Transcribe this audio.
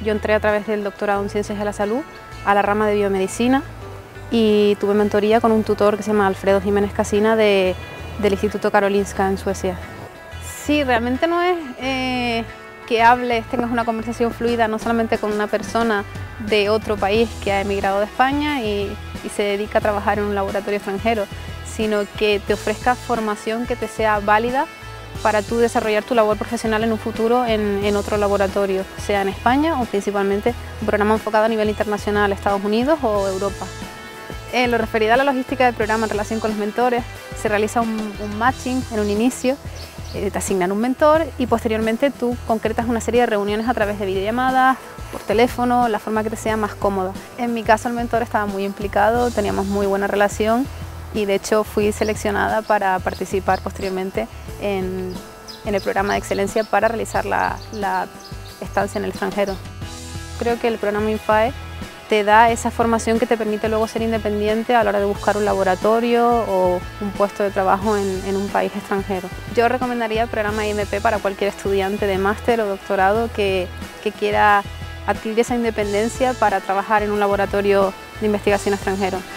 Yo entré a través del doctorado en Ciencias de la Salud a la rama de Biomedicina y tuve mentoría con un tutor que se llama Alfredo Jiménez Casina del Instituto Karolinska en Suecia. Sí, realmente no es que tengas una conversación fluida no solamente con una persona de otro país que ha emigrado de España y se dedica a trabajar en un laboratorio extranjero, sino que te ofrezca formación que te sea válida para tú desarrollar tu labor profesional en un futuro en otro laboratorio, sea en España o principalmente un programa enfocado a nivel internacional, Estados Unidos o Europa. En lo referido a la logística del programa en relación con los mentores, se realiza un matching en un inicio, te asignan un mentor y posteriormente tú concretas una serie de reuniones a través de videollamadas, por teléfono, la forma que te sea más cómoda. En mi caso el mentor estaba muy implicado, teníamos muy buena relación y de hecho fui seleccionada para participar posteriormente en el programa de excelencia para realizar la estancia en el extranjero. Creo que el programa INFAE te da esa formación que te permite luego ser independiente a la hora de buscar un laboratorio o un puesto de trabajo en un país extranjero. Yo recomendaría el programa IMP para cualquier estudiante de máster o doctorado que quiera adquirir esa independencia para trabajar en un laboratorio de investigación extranjero.